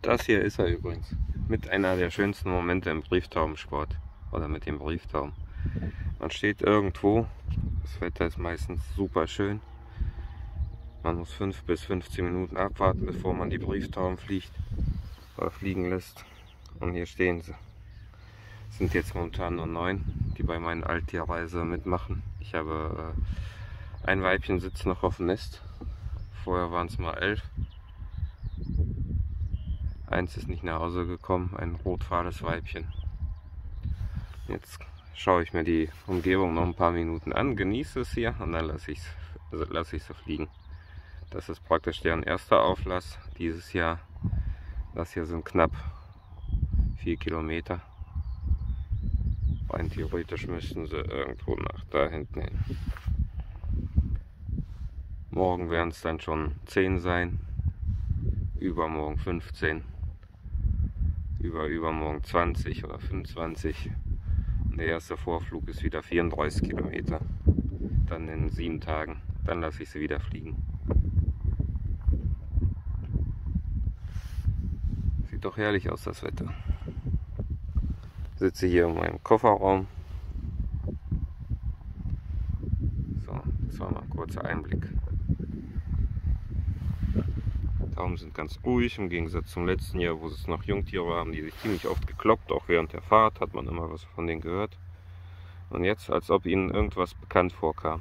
Das hier ist er übrigens. Mit einer der schönsten Momente im Brieftaubensport. Oder mit dem Brieftauben. Man steht irgendwo. Das Wetter ist meistens super schön. Man muss 5 bis 15 Minuten abwarten, bevor man die Brieftauben fliegen lässt. Und hier stehen sie. Es sind jetzt momentan nur 9, die bei meinen Alttierreise mitmachen. Ich habe ein Weibchen sitzt noch auf dem Nest. Vorher waren es mal 11. Eins ist nicht nach Hause gekommen, ein rotfahles Weibchen. Jetzt schaue ich mir die Umgebung noch ein paar Minuten an, genieße es hier und dann lasse ich sie fliegen. Das ist praktisch deren erster Auflass dieses Jahr. Das hier sind knapp 4 Kilometer. Rein theoretisch müssten sie irgendwo nach da hinten hin. Morgen werden es dann schon 10 sein, übermorgen 15, übermorgen 20 oder 25. Und der erste Vorflug ist wieder 34 Kilometer. Dann in 7 Tagen, dann lasse ich sie wieder fliegen. Sieht doch herrlich aus, das Wetter. Ich sitze hier in meinem Kofferraum. So, das war mal ein kurzer Einblick. Die Tauben sind ganz ruhig, im Gegensatz zum letzten Jahr, wo es noch Jungtiere haben, die sich ziemlich oft gekloppt, auch während der Fahrt hat man immer was von denen gehört. Und jetzt, als ob ihnen irgendwas bekannt vorkam.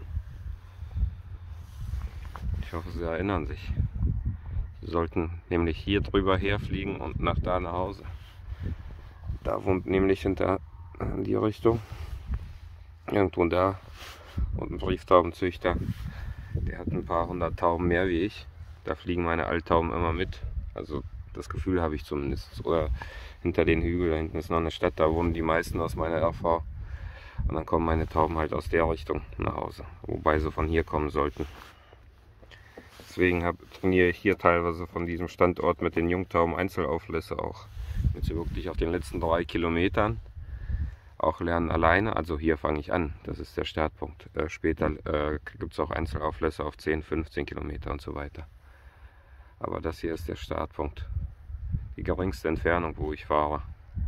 Ich hoffe, sie erinnern sich. Sie sollten nämlich hier drüber herfliegen und nach da nach Hause. Da wohnt nämlich hinter in die Richtung, irgendwo da, und ein Brieftaubenzüchter, der hat ein paar hundert Tauben mehr wie ich. Da fliegen meine Alttauben immer mit, also das Gefühl habe ich zumindest. Oder hinter den Hügeln, da hinten ist noch eine Stadt, da wohnen die meisten aus meiner RV. Und dann kommen meine Tauben halt aus der Richtung nach Hause, wobei sie von hier kommen sollten. Deswegen trainiere ich hier teilweise von diesem Standort mit den Jungtauben Einzelauflässe auch. Jetzt wirklich auf den letzten 3 Kilometern auch lernen alleine. Also hier fange ich an, das ist der Startpunkt. Später gibt es auch Einzelauflässe auf 10, 15 Kilometer und so weiter. Aber das hier ist der Startpunkt. Die geringste Entfernung, wo ich fahre.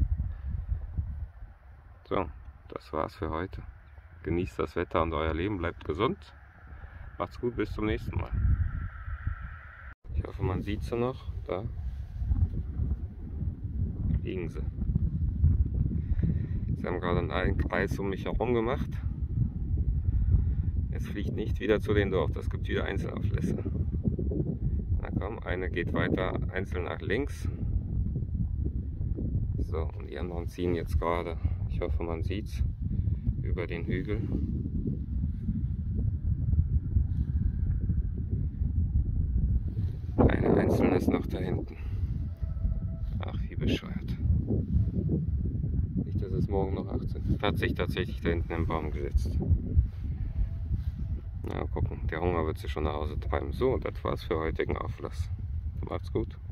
So, das war's für heute. Genießt das Wetter und euer Leben, bleibt gesund. Macht's gut, bis zum nächsten Mal. Ich hoffe, man sieht sie noch. Da fliegen sie. Sie haben gerade einen Kreis um mich herum gemacht. Es fliegt nicht wieder zu dem Dorf, das gibt wieder Einzelauflässe. Na komm, eine geht weiter einzeln nach links. So, und die anderen ziehen jetzt gerade, ich hoffe, man sieht's, über den Hügel. Eine einzelne ist noch da hinten. Ach, wie bescheuert. Nicht, dass es morgen noch 18. Hat sich tatsächlich da hinten im Baum gesetzt. Na, gucken, der Hunger wird sich schon nach Hause treiben. So, das war's für heutigen Auflass. Macht's gut.